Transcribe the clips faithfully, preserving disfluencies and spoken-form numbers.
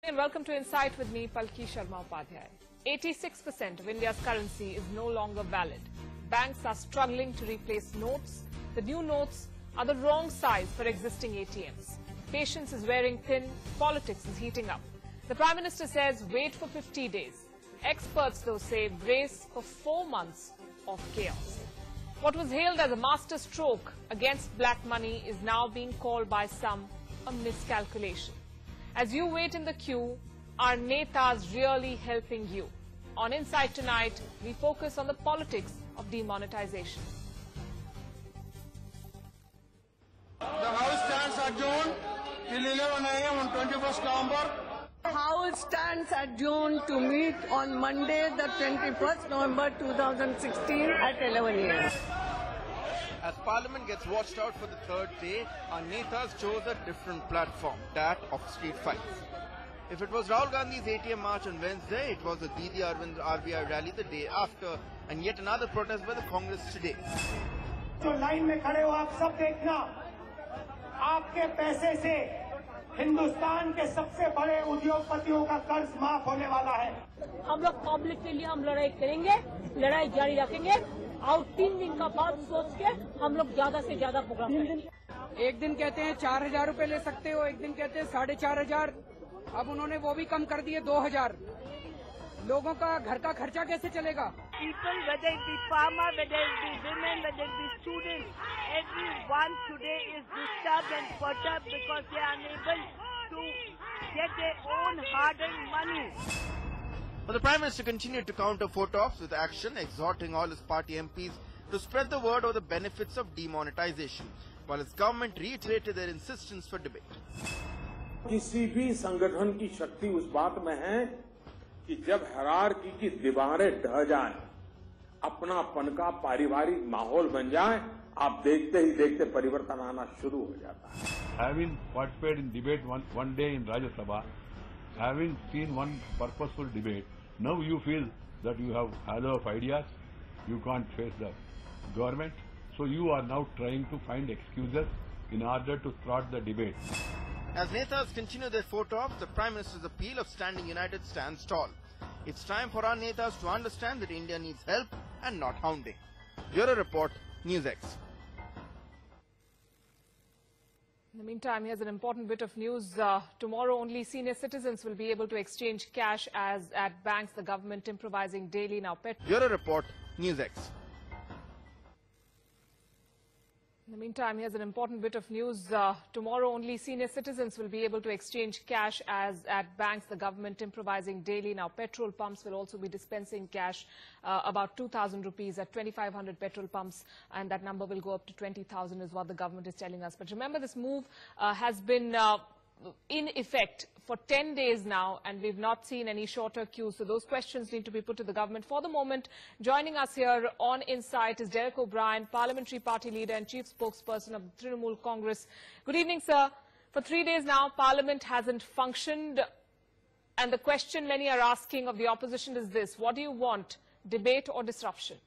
And welcome to Insight with me, Palki Sharma Upadhyay. eighty-six percent of India's currency is no longer valid. Banks are struggling to replace notes. The new notes are the wrong size for existing A T Ms. Patience is wearing thin. Politics is heating up. The Prime Minister says wait for fifty days. Experts, though, say brace for four months of chaos. What was hailed as a masterstroke against black money is now being called by some a miscalculation. As you wait in the queue, are netas really helping you? On Insight tonight, we focus on the politics of demonetization. The House stands adjourned till eleven A M on twenty-first November. The House stands adjourned to meet on Monday, the twenty-first November two thousand sixteen at eleven A M As Parliament gets watched out for the third day, our netas chose a different platform, that of street fights. If it was Rahul Gandhi's A T M march on Wednesday, it was the Didi Arvind R B I rally the day after, and yet another protest by the Congress today. जो line में खड़े हो आप सब देखना, आपके पैसे से हिंदुस्तान के सबसे बड़े उद्योगपतियों का कर्ज माफ होने वाला है. हम लोग पब्लिक के लिए हम लड़ाई करेंगे, लड़ाई जारी रखेंगे और तीन दिन का बाद सोच के हम लोग ज्यादा से ज्यादा प्रोग्राम करेंगे. एक दिन कहते हैं चार हजार रूपए ले सकते हो, एक दिन कहते हैं साढ़े चार हजार. अब उन्होंने वो भी कम कर दिए दो हजार. लोगों का घर का खर्चा कैसे चलेगा? People, whether it be farmer, whether it be women, whether it be students, everyone today is disturbed and perturbed because they are unable to get their own hard-earned money. But the Prime Minister continued to counter photographs with action, exhorting all his party M Ps to spread the word of the benefits of demonetization, while his government reiterated their insistence for debate. किसी भी संगठन की शक्ति उस बात में है कि जब हायरार्की की दीवारें ढह जाएं, अपनापन का पारिवारिक माहौल बन जाए, आप देखते ही देखते परिवर्तन आना शुरू हो जाता है. Having participated in debate one, one day in Rajya Sabha, having seen one purposeful debate, now you feel that you have halo of ideas, you can't face the government, so you are now trying to find excuses in order to thwart the debate. As netas continue their photo-ops, the Prime Minister's appeal of standing united stands tall. It's time for our netas to understand that India needs help and not hounding. Bureau Report, NewsX. In the meantime, here's an important bit of news. Uh, tomorrow, only senior citizens will be able to exchange cash as at banks. The government improvising daily now. Pet Bureau Report, NewsX. In the meantime, here's an important bit of news. Uh, tomorrow, only senior citizens will be able to exchange cash as at banks. The government improvising daily now. Petrol pumps will also be dispensing cash, uh, about two thousand rupees at twenty-five hundred petrol pumps, and that number will go up to twenty thousand is what the government is telling us. But remember, this move uh, has been uh, in effect for ten days now, and we've not seen any shorter queues. So those questions need to be put to the government. For the moment, joining us here on Insight is Derek O'Brien, Parliamentary Party Leader and Chief Spokesperson of the Trinamool Congress. Good evening, sir. For three days now, Parliament hasn't functioned, and the question many are asking of the opposition is this: what do you want, debate or disruption?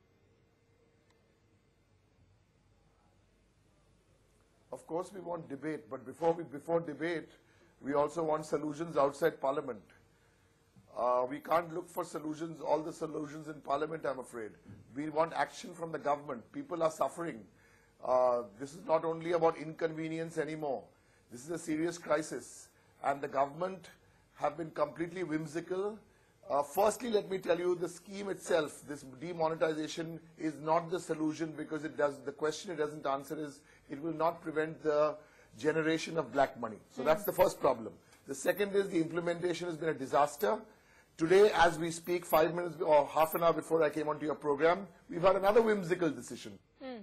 Of course, we want debate, but before we before debate, we also want solutions outside Parliament. Uh, we can't look for solutions, all the solutions in Parliament, I'm afraid. We want action from the government. People are suffering. Uh, this is not only about inconvenience anymore. This is a serious crisis, and the government have been completely whimsical. Uh, firstly, let me tell you, the scheme itself, this demonetization, is not the solution, because it does, the question it doesn't answer is, it will not prevent the generation of black money. So that's the first problem. The second is the implementation has been a disaster. Today, as we speak, five minutes or half an hour before I came onto your program, we've had another whimsical decision. Mm.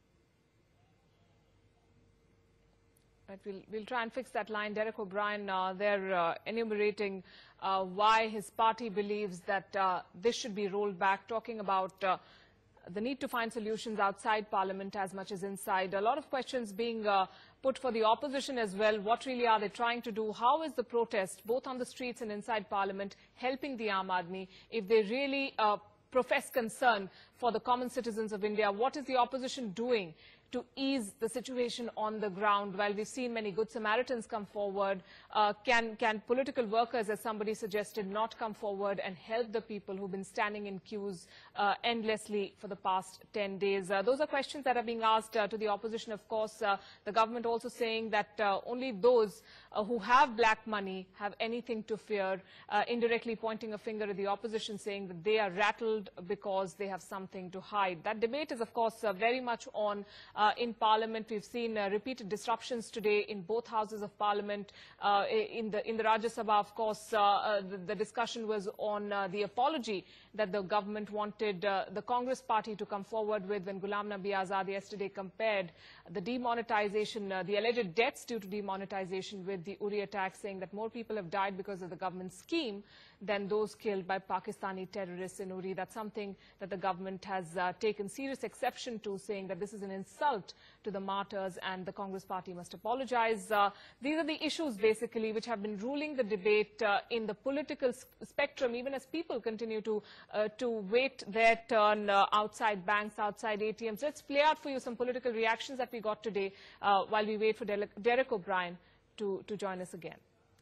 Right, we'll, we'll try and fix that line. Derek O'Brien, uh, they're uh, enumerating uh, why his party believes that uh, this should be rolled back, talking about uh, the need to find solutions outside Parliament as much as inside. A lot of questions being uh, put for the opposition as well. What really are they trying to do? How is the protest, both on the streets and inside Parliament, helping the Aam Aadmi? If they really uh, profess concern for the common citizens of India, what is the opposition doing to ease the situation on the ground? While we've seen many good Samaritans come forward, uh, can, can political workers, as somebody suggested, not come forward and help the people who've been standing in queues uh, endlessly for the past ten days? Uh, those are questions that are being asked uh, to the opposition, of course. Uh, the government also saying that uh, only those uh, who have black money have anything to fear, uh, indirectly pointing a finger at the opposition, saying that they are rattled because they have something to hide. That debate is, of course, uh, very much on uh, in Parliament. We've seen uh, repeated disruptions today in both houses of Parliament. Uh, in the in the Rajya Sabha, of course, uh, uh, the, the discussion was on uh, the apology that the government wanted uh, the Congress party to come forward with when Ghulam Nabi Azad yesterday compared the demonetization, uh, the alleged deaths due to demonetization with the Uri attack, saying that more people have died because of the government scheme than those killed by Pakistani terrorists in Uri. That's something that the government has uh, taken serious exception to, saying that this is an insult to the martyrs and the Congress party must apologize. Uh, these are the issues, basically, which have been ruling the debate uh, in the political spectrum, even as people continue to, uh, to wait their turn uh, outside banks, outside A T Ms. Let's play out for you some political reactions that we got today uh, while we wait for Dele Derek O'Brien to, to join us again.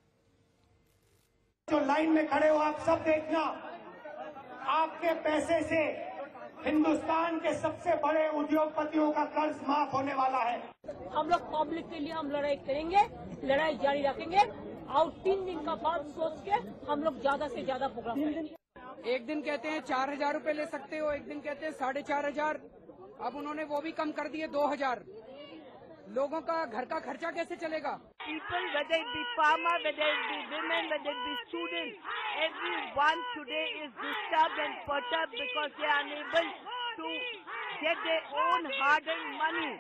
जो line में खड़े हो आप सब देखना, आपके पैसे से हिंदुस्तान के सबसे बड़े उद्योगपतियों का कर्ज माफ होने वाला है। हम लोग पब्लिक के लिए हम लड़ाई करेंगे, लड़ाई जारी रखेंगे और तीन दिन का बाद सोच के हम लोग ज्यादा से ज्यादा प्रोग्राम करेंगे। एक दिन कहते हैं चार हजार रूपए ले सकते हो, एक दिन कहते हैं साढ़े चार हजार, अब उन्होंने वो भी कम कर दिए दो हजार। लोगों का घर का खर्चा कैसे चलेगा? People, whether it be farmer, whether it be women, whether it be students, everyone today is disturbed and perturbed because they are unable to get their own hard-earned money.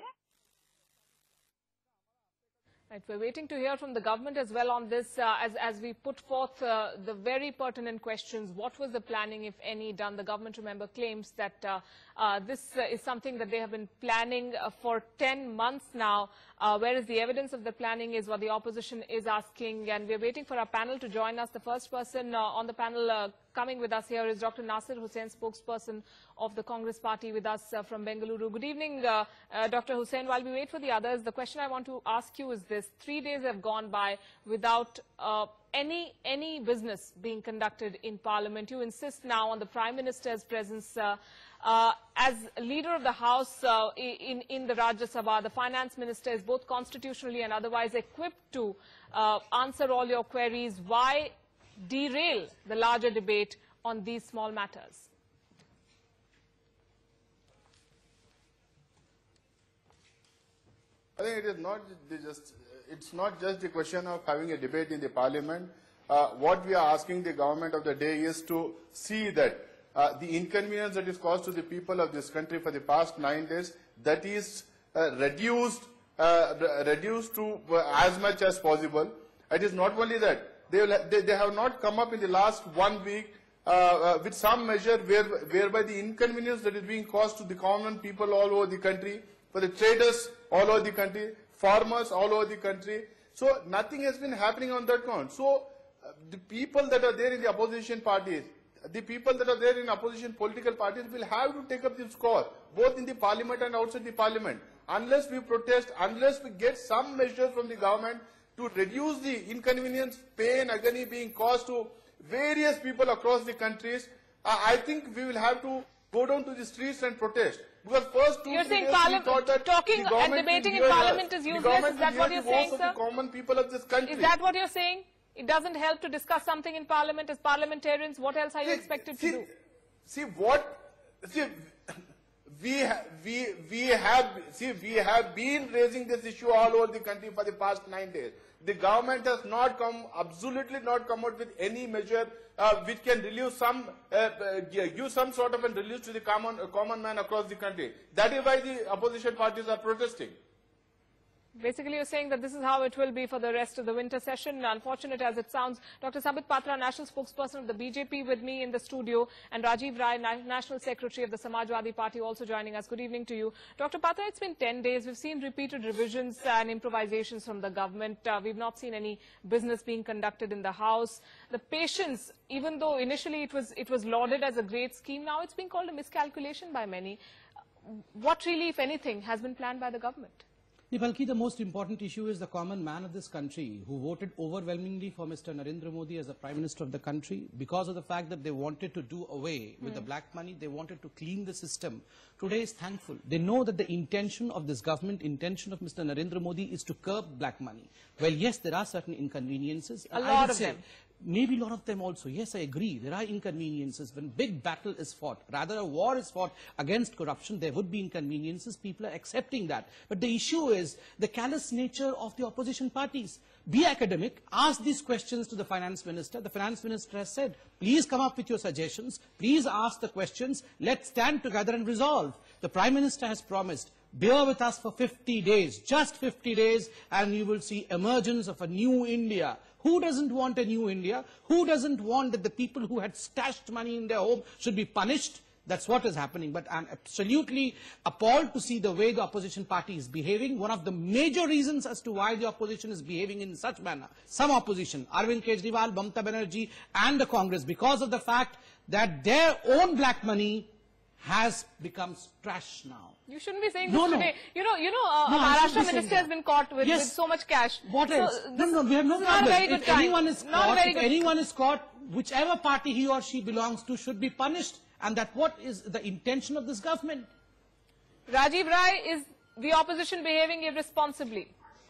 Right, we're waiting to hear from the government as well on this, uh, as, as we put forth uh, the very pertinent questions. What was the planning, if any, done? The government, remember, claims that uh, uh, this uh, is something that they have been planning uh, for ten months now, uh, whereas the evidence of the planning is what the opposition is asking. And we're waiting for our panel to join us. The first person uh, on the panel uh, coming with us here is Doctor Nasir Hussain, spokesperson of the Congress party, with us uh, from Bengaluru. Good evening, uh, uh, Doctor Hussain. While we wait for the others, the question I want to ask you is this. Three days have gone by without uh, any, any business being conducted in Parliament. You insist now on the Prime Minister's presence. Uh, uh, as leader of the House uh, in, in the Rajya Sabha, the Finance Minister is both constitutionally and otherwise equipped to uh, answer all your queries. Why derail the larger debate on these small matters? I think it is not just, it's not just the question of having a debate in the Parliament. Uh, what we are asking the government of the day is to see that uh, the inconvenience that is caused to the people of this country for the past nine days, that is uh, reduced, uh, reduced to uh, as much as possible. It is not only that. They, will, they, they have not come up in the last one week uh, uh, with some measure where, whereby the inconvenience that is being caused to the common people all over the country, for the traders all over the country, farmers all over the country. So nothing has been happening on that count. So uh, the people that are there in the opposition parties, the people that are there in opposition political parties will have to take up this cause, both in the Parliament and outside the Parliament. Unless we protest, unless we get some measures from the government to reduce the inconvenience, pain, agony being caused to various people across the countries, uh, I think we will have to go down to the streets and protest. Because first two You're saying that talking and debating in Parliament is useless? Is that what you're saying, sir? The common people of this country. Is that what you're saying? It doesn't help to discuss something in Parliament as parliamentarians? What else are you see, expected see, to do? See what? See, we ha we we have see we have been raising this issue all over the country for the past nine days. The government has not come, absolutely not come out with any measure uh, which can relieve some, uh, uh, give some sort of a relief to the common, uh, common man across the country. That is why the opposition parties are protesting. Basically, you're saying that this is how it will be for the rest of the winter session. Unfortunate as it sounds. Doctor Sabit Patra, National Spokesperson of the B J P, with me in the studio, and Rajiv Rai, National Secretary of the Samajwadi Party, also joining us. Good evening to you. Doctor Patra, it's been ten days. We've seen repeated revisions and improvisations from the government. Uh, we've not seen any business being conducted in the House. The patience, even though initially it was, it was lauded as a great scheme, now it's being called a miscalculation by many. what really, if anything, has been planned by the government? Balki, the most important issue is the common man of this country who voted overwhelmingly for Mister Narendra Modi as the Prime Minister of the country because of the fact that they wanted to do away with mm. the black money, they wanted to clean the system. Today is thankful. They know that the intention of this government, intention of Mister Narendra Modi is to curb black money. Well, yes, there are certain inconveniences. A lot of them. Maybe a lot of them also. Yes, I agree. There are inconveniences. When big battle is fought, rather a war is fought against corruption, there would be inconveniences. People are accepting that. But the issue is the callous nature of the opposition parties. Be academic. Ask these questions to the finance minister. The finance minister has said, please come up with your suggestions. Please ask the questions. Let's stand together and resolve. The Prime Minister has promised, bear with us for fifty days, just fifty days, and you will see emergence of a new India. Who doesn't want a new India? Who doesn't want that the people who had stashed money in their home should be punished? That's what is happening. But I'm absolutely appalled to see the way the opposition party is behaving. One of the major reasons as to why the opposition is behaving in such manner, some opposition, Arvind Kejriwal, Mamata Banerjee, and the Congress, because of the fact that their own black money has become trash now. You shouldn't be saying no, this no. today. You know, you know, uh, no, a Maharashtra minister has been caught with, yes. with so much cash. What so else? No, no, we have no not a very good if time. anyone is not caught, very if good. anyone is caught, whichever party he or she belongs to should be punished. And that what is the intention of this government. Rajiv Rai, is the opposition behaving irresponsibly?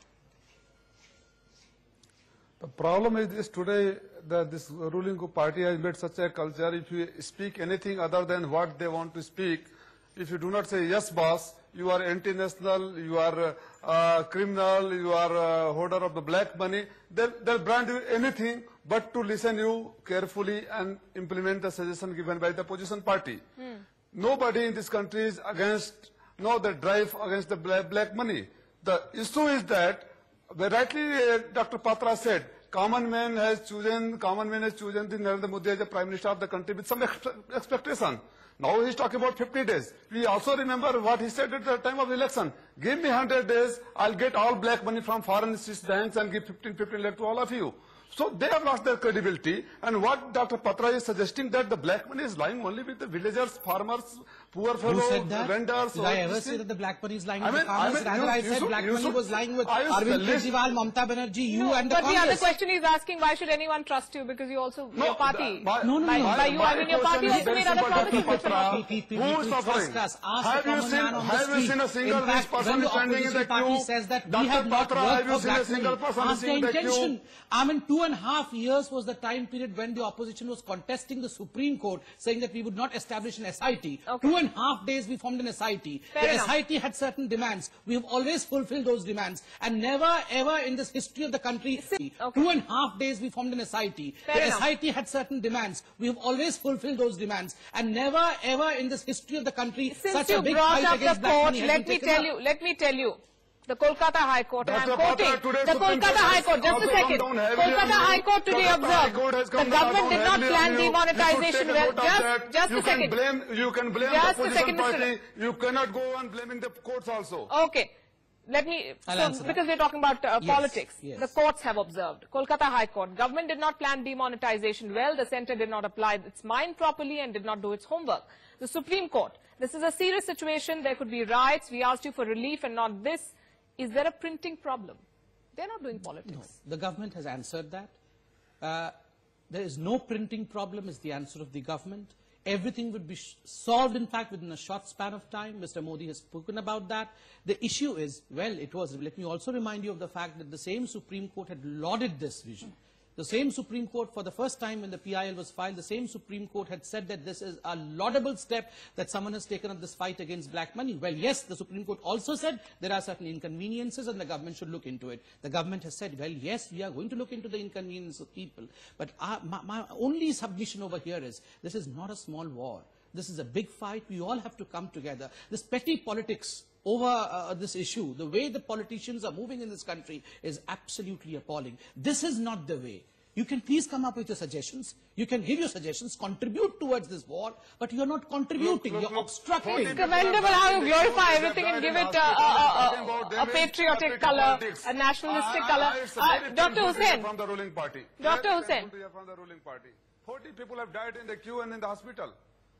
The problem is this: today the, this ruling party has made such a culture. If you speak anything other than what they want to speak, if you do not say yes boss, you are anti-national, you are uh, criminal, you are uh, holder of the black money, they'll, they'll brand you anything but to listen you carefully and implement the suggestion given by the opposition party. Hmm. Nobody in this country is against, no, the drive against the black, black money. The issue is that, rightly uh, Doctor Patra said, common man has chosen, common man has chosen the Narendra Modi as the Prime Minister of the country with some ex expectation. Now he's talking about fifty days. We also remember what he said at the time of election. Give me one hundred days, I'll get all black money from foreign Swiss banks and give fifteen, fifteen lakh to all of you. So they have lost their credibility. And what Doctor Patra is suggesting, that the black money is lying only with the villagers, farmers, poor fellows, Who said that? vendors. Did I ever say that the black money is lying I with mean, the farmers? I mean, Rather, you, I you said should, black you money should, was lying with I Arvind Kejriwal, Mamata Banerjee, you no, and the but Congress. But the other question he's asking, why should anyone trust you? Because you also, no, your party. The, my, no, no, by, no. By you, I mean your party also made other promises. Who is suffering? Have you seen, have you seen a single rich person standing in the queue? Says that we Doctor have not Patra, have you seen a single person standing in the queue? I mean, two and a half years was the time period when the opposition was contesting the Supreme Court, saying that we would not establish an S I T. Okay. Two and a half days we formed an S I T. Fair the enough. S I T had certain demands. We have always fulfilled those demands. And never ever in this history of the country, Okay. two and a half days we formed an S I T. Fair the enough. S I T had certain demands. We have always fulfilled those demands. And never ever in this history of the country, Since such you a big brought fight up against the black court, money has let been me taken tell up. you, let me tell you, the Kolkata High Court, and I'm Doctor quoting, Patra, today the Supreme Kolkata Court High Court, just a also second, come down heavily Kolkata on you. High Court today Kolkata High observed, Court has the come down government did not heavily plan on you. demonetization You should take a well. note of Just, that. just you a second. Can blame, you can blame Just the a second, opposition Mister party. You cannot go on blaming the courts also. Okay. Let me, I'll so, answer because that. we're talking about uh, Yes, politics, yes. the courts have observed. Kolkata High Court, government did not plan demonetization well, the centre did not apply its mind properly and did not do its homework. The Supreme Court, this is a serious situation, there could be riots, we asked you for relief and not this. Is there a printing problem? They're not doing politics. No, the government has answered that. Uh, there is no printing problem is the answer of the government. Everything would be sh solved, in fact, within a short span of time. Mister Modi has spoken about that. The issue is, well, it was, let me also remind you of the fact that the same Supreme Court had lauded this vision. The same Supreme Court, for the first time when the P I L was filed, the same Supreme Court had said that this is a laudable step that someone has taken up this fight against black money. Well, yes, the Supreme Court also said there are certain inconveniences and the government should look into it. The government has said, well, yes, we are going to look into the inconvenience of people. But our, my, my only submission over here is, this is not a small war. This is a big fight. We all have to come together. This petty politics over uh, this issue, the way the politicians are moving in this country is absolutely appalling. This is not the way. You can please come up with your suggestions. You can give your suggestions, contribute towards this war, but you are not contributing. Look, look, You're look, obstructing. It's commendable how you glorify everything and give it uh, uh, uh, a patriotic color, a nationalistic color. Uh, Doctor Hussain. From the ruling party. Doctor Hussain. From the ruling party. forty people have died in the queue and in the hospital.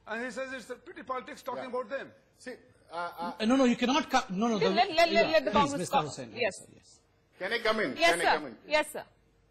And he says it's a petty politics talking Yeah. about them. See, uh, uh, No, no, you cannot come. No, no. Let, the, let, let, yeah, let the please, Congress Mister talk. Hussain. Yes. Answer, yes. can I come in? Yes, can sir. I come in? Yes, sir.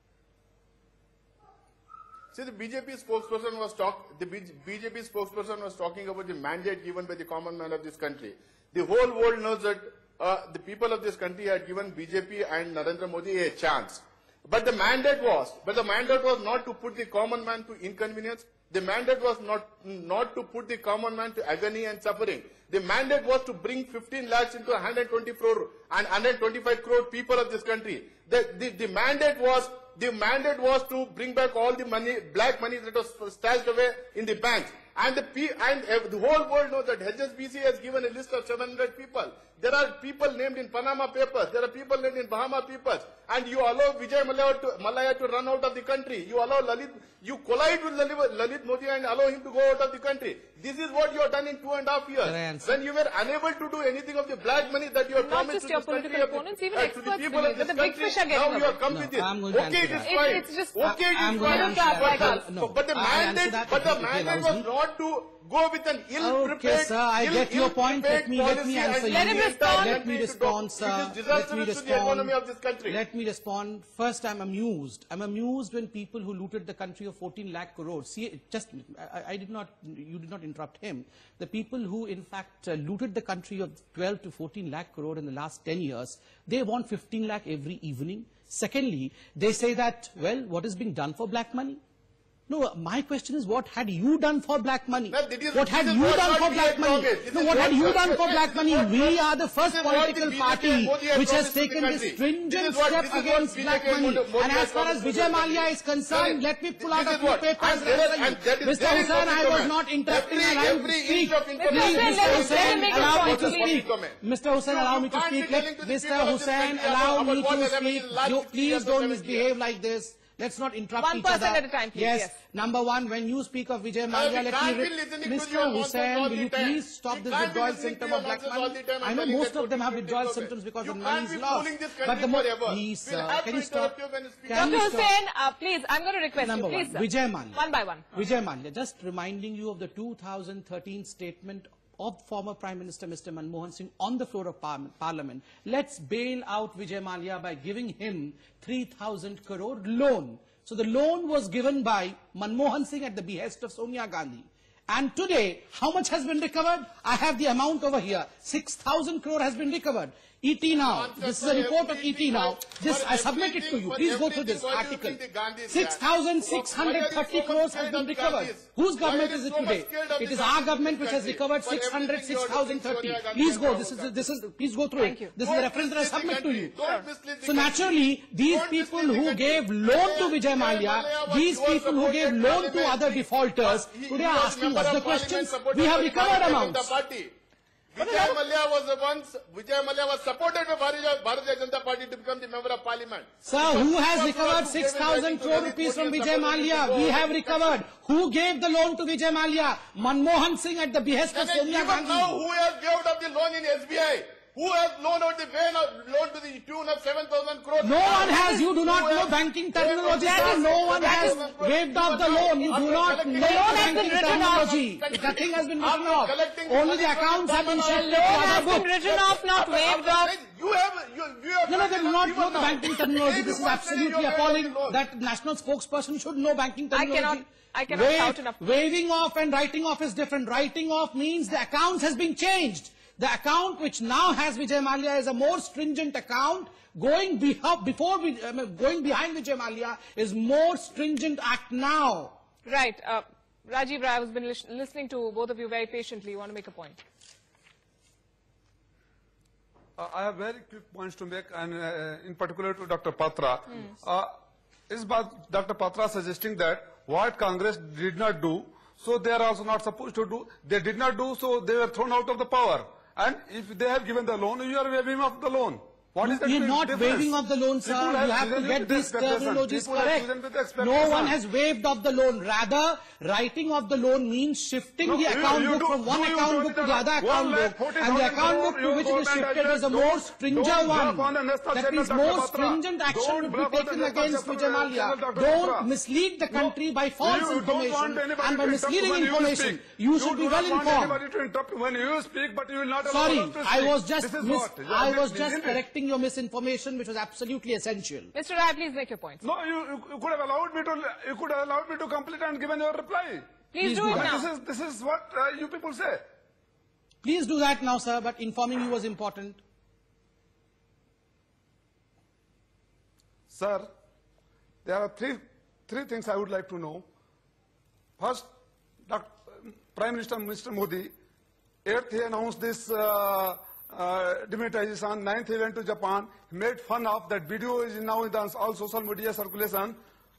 See, the B J P spokesperson was talk. The B J P spokesperson was talking about the mandate given by the common man of this country. The whole world knows that uh, the people of this country had given B J P and Narendra Modi a chance. But the mandate was, but the mandate was not to put the common man to inconvenience. The mandate was not not to put the common man to agony and suffering. The mandate was to bring fifteen lakhs into one hundred twenty crore and one hundred twenty-five crore people of this country. The, the, the mandate was the mandate was to bring back all the money, black money that was stashed away in the banks. And the P, and uh, the whole world knows that H S B C has given a list of seven hundred people. There are people named in Panama Papers. There are people named in Bahama Papers. And you allow Vijay Mallya to, Mallya to run out of the country. You allow Lalit, you collide with Lalit, Lalit Modi and allow him to go out of the country. This is what you have done in two and a half years. When you were unable to do anything of the black money that you have Not promised just to your this country, political opponents, even uh, to experts the people believe of this that the big country, fish are getting now you have come No, with this. I'm going to Okay, answer it is that. fine. It's just- Okay, it I'm is going to fine. answer that. But Michael, the- no, But the I'll answer mandate, that but if the he mandate allows was me. not to go with an ill-prepared, Okay, sir, I get your point. Let me, let me answer you. Let him respond. Let me respond, sir. It is Let me disastrous to the economy respond. of this country. Let me respond. First, I'm amused. I'm amused when people who looted the country of fourteen lakh crores. See, just, I, I did not, you did not interrupt him. The people who, in fact, uh, looted the country of twelve to fourteen lakh crore in the last ten years, they want fifteen lakh every evening. Secondly, they say that, well, what is being done for black money? No, my question is, what had you done for black money? No, that is- What had this is you what done not for we black had money? promised. This No, is what what had you not- done for this black is money? what We not- are the first this is what the political B J P party and Modi had which has promised to the taken this country. stringent This is what- step this is what against B J P black and money. Modi- Modi And had as far as promised to Vijay the Mallya country. is concerned, Sir, let me pull this out a is few what- papers and and there is- answer you. and that is- Mister there is Hussain, public I was domain. not interrupting. Every- Allow me every to speak. inch of Please, information Mister let him- Hussain, let him make his allow me point, to please. speak. Domain. Mister Hussain, You- allow you me to can't be speak. telling Let to the Mister people of this Hussain, country allow about me what to has happened in speak. the last You- fifty years Please or don't seventy misbehave like this. Let's not interrupt One each person other. at a time, please. Yes. Yes. Number one, when you speak of Vijay Sir, Mallya, we let can't me... be re- listening to Mister your nonsense Hussain, all will the you time. please stop We this can't be withdrawal listening symptom to of your black nonsense all money? the time and I know telling most that of them have to withdrawal take over. symptoms because You the can't money is be lost. fooling this But country the more... forever. Please, We'll sir, have can to you stop? interrupt you when you speak. Can Doctor you stop? Hussain, uh, please, I'm going to request Number you, one, please, sir. Vijay Mallya. One by one. Vijay Mallya, just reminding you of the two thousand thirteen statement of former Prime Minister Mister Manmohan Singh on the floor of par Parliament. Let's bail out Vijay Mallya by giving him three thousand crore loan. So the loan was given by Manmohan Singh at the behest of Sonia Gandhi. And today, how much has been recovered? I have the amount over here. six thousand crore has been recovered. E T now. This is a report of E T now. This, I submit it to you. Please go through this article. six thousand six hundred thirty crores has been recovered. Whose government is it today? It is our government which has recovered six hundred, six thousand thirty. Please go. This is, this is, please go through it. This is the reference that I submit to you. So naturally, these people who gave loan to Vijay Mallya, these people who gave loan to other defaulters, today are asking us the questions. We have recovered amounts. Vijay Mallya was the ones, Vijay Mallya was supported by Bharatiya, Bharatiya Janata Party to become the member of parliament. Sir, who has recovered six thousand crore rupees from Vijay Mallya? We have recovered. Who gave the loan to Vijay Mallya? Manmohan Singh at the behest of And Sonia even Gandhi. now, who has given up the loan in S B I? Who has loaned out the vein of loan to the tune of seven thousand crores? No one has. You do not Who know has- banking terminology, sir. No one has waived off the loan. You do not know banking terminology. Nothing has been written off. Only the accounts have been shifted to Loan has other been books. written off, not waived off. You have, you, you have. No, no, they do not know the now. banking terminology. This is Anyone saying absolutely you have appalling. waived the loan. That national spokesperson should know banking I terminology. cannot- I cannot Waive- shout enough. Waiving off and writing off is different. Writing off means the accounts has been changed. The account which now has Vijay Mallya is a more stringent account. Going beha before we, I mean, going behind Vijay Mallya is more stringent act now. Right. Uh, Rajiv Rai, I have been lis listening to both of you very patiently. You want to make a point? Uh, I have very quick points to make, and uh, in particular to Doctor Patra. Uh, is Doctor Patra suggesting that what Congress did not do, so they are also not supposed to do? They did not do, so they were thrown out of the power. And if they have given the loan, you are waiving off the loan. What is the You're not difference? waiving of the loan, sir. People You have to chosen get with these expectation. terminologies People have correct. chosen with No expectation. one has waived off the loan. Rather, writing off the loan means shifting No, the you- account you book do- from one do you account do book it to the that other one account lakh book. forty And the thousand account crore book to your which it is government shifted has is a said, more don't- stringent don't one. bluff on the Nesta That channel, means Doctor more Batra. stringent action Don't would be bluff on the taken Nesta against channel, Vijay Mallya. Doctor Batra. Don't mislead the country by false You don't want information. anybody And by to interrupt misleading when you information, speak. you should be do well not want informed. anybody to interrupt when you speak, but you will not allow Sorry, us to I speak. was just This is mis- what? You I are was mis- just isn't it? correcting your misinformation, which was absolutely essential. Mister Rai, please make your point. No, you, you, you could have allowed me to, you could have allowed me to complete and given your reply. Please do it I mean, now. This is, this is what uh, you people say. Please do that now, sir, but informing you was important. Sir, there are three, three things I would like to know. First, Doctor Prime Minister Mister Modi, eighth he announced this uh, uh, demonetization, ninth he went to Japan, he made fun of that video is now in the, all social media circulation.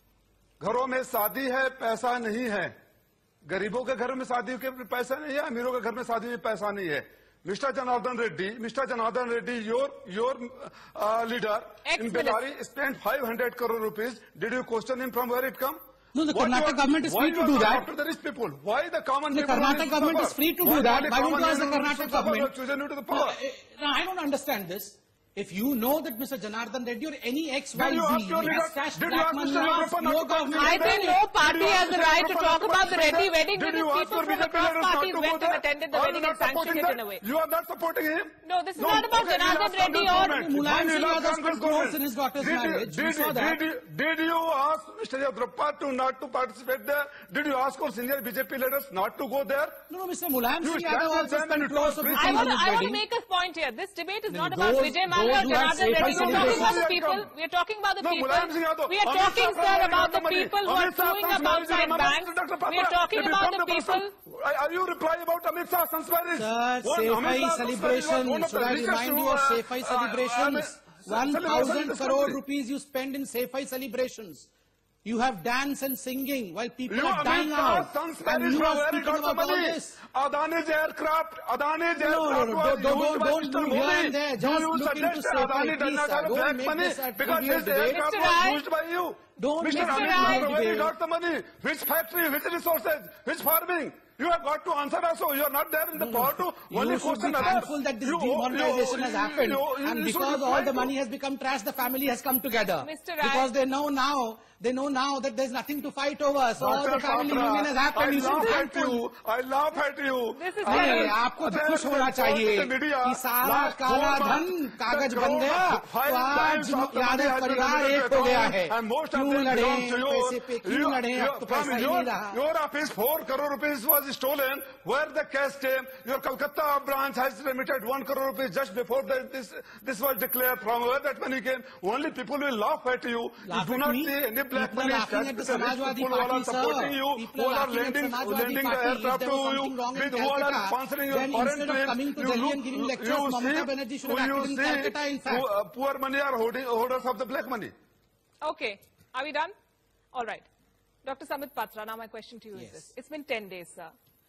घरों में शादी है, पैसा नहीं है. गरीबों के घर में शादी के पैसा नहीं है, अमीरों के घर में शादी में पैसा नहीं है. Mister Janardhan Reddy, Mister Janardhan Reddy, your your uh, leader in Bellary spent five hundred crore rupees. Did you question him from where it come? No, the What Karnataka you are- government is why free you to are do not that. after the rich people? Why the common The people Karnataka only should government suffer? is free to Why do that. only Why don't common you ask the people Karnataka should suffer government? who have chosen you to the No, power? eh, no, I don't understand this. If you know that Mister Janardhan Reddy or any X Y Did you Z ask your leader- has stashed did you black ask money, Mister ask Yudhappa not your to government. I Did you think ask- no party did you has ask the Mister right to Yudhappa talk not about to the Reddy participate? wedding Did because you ask people for from B J P across leaders not parties to went go and there? attended the Are you wedding not and sanctioned supporting it that? in a way. You are not supporting him? No, this is No, not about okay, Janardhan we'll ask Reddy Congress or government. Mulayam When you Singh ask Yadav Congress spent crores government, in his daughter's did you- marriage. We Did, saw that. did, you- did you ask Mister Yudhappa to not to participate there? Did you ask our senior B J P leaders not to go there? No, no, Mister Mulayam You Singh stand Yadav with also them and spent you crores talk of free. rupees I on want, his I want to wedding. make a point here. This debate is No, not no, about those- Vijay Mallya or those who have Janardhan safe Reddy. We're talking about the celebrations- people. We're talking about the No, people. Mulayam Singh Yadav. We are Amit talking, Shah sir, from about the Money. people who Amit are Shah suing from about Money. side Amit banks. Doctor Patra, We are talking if you about come the to person- people. Are are you replying about Amit Shah Sansparish? Sir, One Sefai Amit Shah celebration. one of the Should I richest remind you who, of uh, Sefai uh, celebrations? uh, One celebration in thousand this crore country. rupees you spend in Sefai celebrations. You have dance and singing while people You are dying Amit Shah out. Sansparish And you from are where he speaking got the about all money? this. Adani's aircraft, Adani's No, no, aircraft no, was don't- don't- used by don't Mister move here Modi. and there. Do Just you look suggest into that Sefai, Adani does please, not sir. have Don't black make money this a because trivial his debate. aircraft Mister Rai. was used by you? Don't Mister make this a Amit Rai. Shah, where he debate. got the money? Which factory, which resources, which farming? You have got to answer also. You are not there in the power to only You should question be others. thankful that this You- demonetization you- has happened. you- you- And you should because all reply the to- money has become trash, the family has come together. Mister Rai. Because they know now, they know now that there's nothing to fight over. So all the Doctor family Patra, union has happened. I You should laugh be at thankful. you. I laugh at you. This is And नहीं, terrible. आपको तो then खुश होना report चाहिए the media कि सारा last काला four धन months, कागज the बन crore गया of five तो आज times of the money Yadav has been परिवार remitted एक to हो गया account, है and most of क्यों them लड़े belong to you. पैसे पे क्यों You- लड़े you- अब तो from पैसा ही your- नहीं रहा Your office, four crore rupees was stolen. Where the cash came? Your Calcutta branch has remitted one crore rupees just before the, this this was declared. From where that money came? Only people will laugh at you. Laugh you do at not me? see any black People are money laughing attached at the to the rich Samajwadi people who are Party, sir. supporting you, People who are are laughing at lending, Samajwadi lending the Party. If aircraft there to was you, something wrong in with who are Calcutta, sponsoring your then foreign instead of trips. coming to You Delhi look- and giving you- lectures, you Mamata see- Banerjee should have you acted in see Calcutta, in fact. who, uh, poor money are holding, holders of the black money. Okay. Are we done? All right. Doctor Samit Patra, now my question to you Yes. is this. It's been ten days, sir.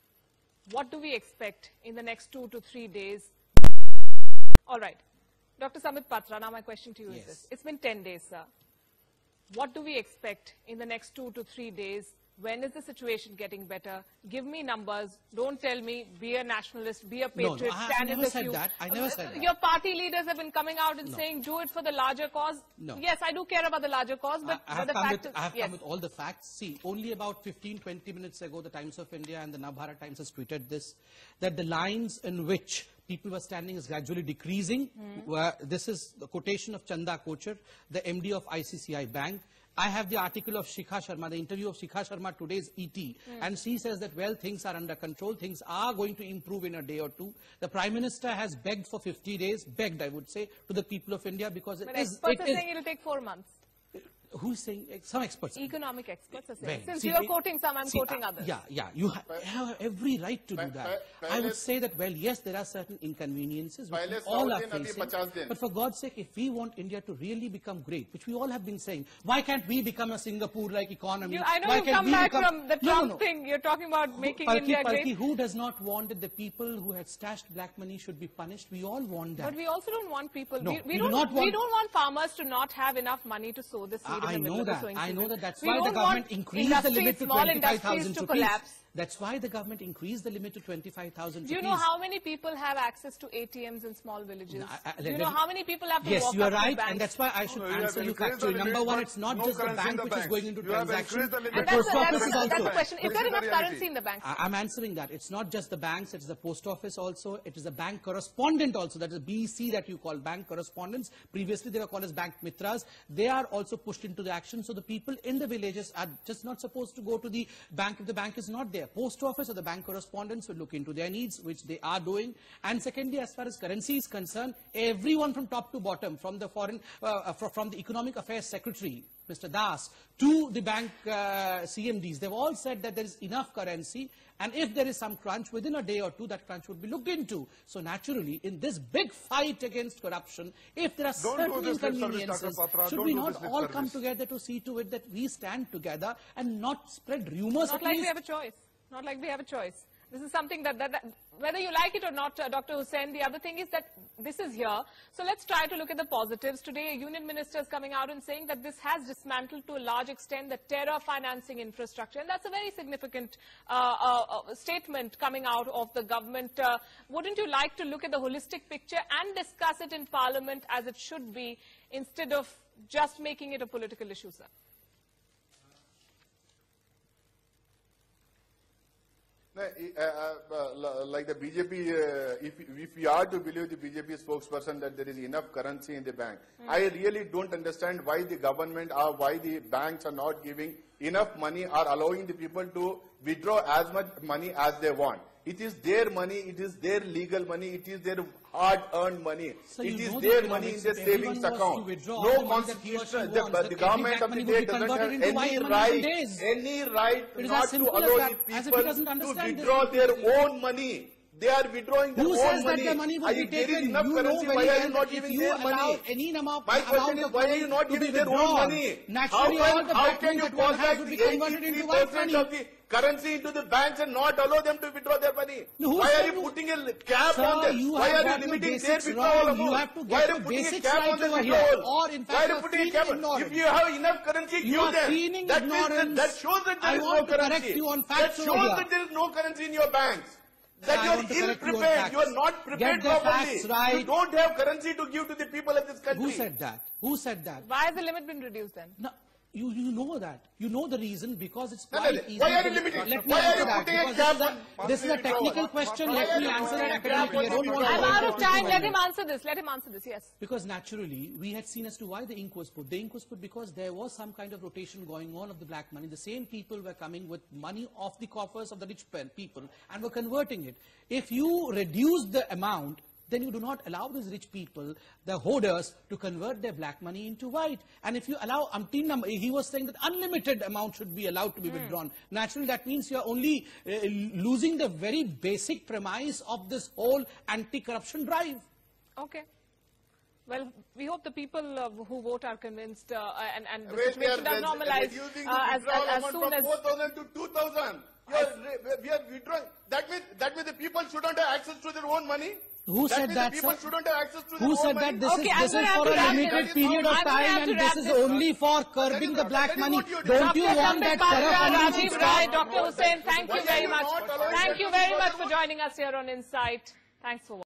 What do we expect in the next two to three days? All right. Doctor Samit Patra, now my question to you Yes. is this. It's been ten days, sir. What do we expect in the next two to three days? When is the situation getting better? Give me numbers. Don't tell me, be a nationalist, be a No, no, patriot, I- I stand in never the said queue. that. I never said that. Your party leaders have been coming out and No. saying, do it for the larger cause. No. Yes, I do care about the larger cause, but, I, I but have, the come fact with, is, I have yes. come with all the facts. See, only about fifteen, twenty minutes ago, the Times of India and the Navbharat Times has tweeted this, that the lines in which people were standing is gradually decreasing. Hmm. Where this is the quotation of Chanda Kochar, the M D of I C C I Bank. I have the article of Shikha Sharma, the interview of Shikha Sharma today's E T, Hmm. and she says that, well, things are under control, things are going to improve in a day or two. The Prime Minister has begged for fifty days, begged, I would say, to the people of India because it But is... experts it are is- saying it will take four months. who's saying, some experts. Economic experts are saying. Well, Since see, you're we- quoting some, I'm see, quoting uh, others. Yeah, yeah, you ha have every right to do that. I would say that, well, yes, there are certain inconveniences which we all are facing. But for God's sake, if we want India to really become great, which we all have been saying, why can't we become a Singapore-like economy? You, I know why you can't come we back become... from the no, Trump no, no. thing. You're talking about making Palki, India Palki, great. who does not want that the people who had stashed black money should be punished? We all want that. But we also don't want people. No, we, we, we do don't. not want- we don't want farmers to not have enough money to sow the seed I, in the I middle know of the that. sowing I know season. that. That's We why don't the government want increased the industries, limit to small twenty-five industries thousand to rupees. collapse. That's why the government increased the limit to twenty-five thousand rupees. Do you know how many people have access to A T Ms in small villages? No, I- I- Do you let- know let- how many people have to Yes, walk you are up to right, banks? and that's why I should No, you have answer you increased the factually. limit, Number one, but it's not no just the currency in bank the which is banks. going into You have transactions. increased the limit. The And that's, post the, office that's, is the, also. that's the question. Is This there is the enough reality. currency in the banks? I- I'm answering that. It's not just the banks, it's the post office also. It is the bank correspondent also. That is B C that you call bank correspondents. Previously, they were called as bank mitras. They are also pushed into the action. So the people in the villages are just not supposed to go to the bank if the bank is not there. Post office or the bank correspondents will look into their needs, which they are doing. And secondly, as far as currency is concerned, everyone from top to bottom, from the foreign, uh, fr from the Economic Affairs Secretary, Mister Das, to the bank uh, C M Ds, they've all said that there is enough currency, and if there is some crunch, within a day or two, that crunch would be looked into. So naturally, in this big fight against corruption, if there are Don't certain do this lip service, inconveniences, Doctor Patra. should Don't we do not this lip all come service. together to see to it that we stand together and not spread rumors? Not at like least? we have a choice. Not like we have a choice. This is something that, that, that whether you like it or not, uh, Doctor Hussain, the other thing is that this is here. So let's try to look at the positives. Today, a union minister is coming out and saying that this has dismantled to a large extent the terror financing infrastructure. And that's a very significant uh, uh, uh, statement coming out of the government. Uh, wouldn't you like to look at the holistic picture and discuss it in Parliament as it should be, instead of just making it a political issue, sir? No, uh, uh, like the B J P, uh, if, if we are to believe the B J P spokesperson that there is enough currency in the bank, mm. I really don't understand why the government or why the banks are not giving enough money or allowing the people to withdraw as much money as they want. It is their money, it is their legal money, it is their hard-earned money. So it you is know their the money in their economics. savings Everyone wants to account. withdraw all No the money that he or she constitution, the, wants, the but government every of the black day money doesn't would be have converted into any white money in right, days. any right It is not as to simple as allow that, the as if he people doesn't to understand this. withdraw their own money. They are withdrawing their Who own says money. that the money will Are be you getting taken? enough You know currency? very Why are well you not that giving if their you allow money? any amount, My question amount is, of why are money you not to be giving their own withdrawn, money? naturally how all can, the how black can money you that one call has back would be the converted into eighty-three white percent money? of the currency into the banks and not allow them to withdraw their money? No, who Why said are you you- putting a cap Sir, on them? you Why have are got you your limiting their basics withdrawal wrong. amount? You have to Why get are you your putting a basics cap right on the over here. withdrawal? Or in Why fact, are you you're putting a feigning cap? ignorance. If you have enough currency, You give are them. feigning That means that, ignorance. that shows that there I is want no to correct currency. you on That facts shows over here. that there is no currency in your banks. That I you want to are correct you on ill-prepared. facts. You are not prepared Get the properly. facts right. You don't have currency to give to the people of this country. Who said that? Who said that? Why has the limit been reduced then? No, you, you know that. You know the reason because it's No, quite no, no. easy. Why are to- you limiting? Let me Why are answer you that putting a because cap this is on- a, this is a technical question. Why Let are me you answer putting it a cap academically. I on don't the want to I'm withdrawal? out avoid of time. Let questioning him answer this. Let him answer this. Yes. Because naturally, we had seen as to why the ink was put. The ink was put because there was some kind of rotation going on of the black money. The same people were coming with money off the coffers of the rich people and were converting it. If you reduce the amount, then you do not allow these rich people, the hoarders, to convert their black money into white. And if you allow umpteen number, he was saying that unlimited amount should be allowed to be mm. withdrawn. Naturally, that means you are only uh, losing the very basic premise of this whole anti-corruption drive. Okay. Well, we hope the people uh, who vote are convinced uh, and, and the Wait, situation we are does normalize reducing uh, the as, withdrawal as, as amount soon from as... four thousand to two thousand. We are, we are withdrawing. That means, that means the people shouldn't have access to their own money? Who that said means that, the people sir? shouldn't have access to Who their said own that money? this Okay, is, I'm this gonna is have for to a wrap limited this. period of I'm gonna time have to and this wrap is this. only for curbing the black that is money? what you do. Don't you Doctor want that Sambit terror Patra, funding to Rajiv stop? Rai, Doctor Hussain, thank Why you are very you much. not allowing Thank them you to very withdraw much their for money? joining us here on Insight. Thanks for watching.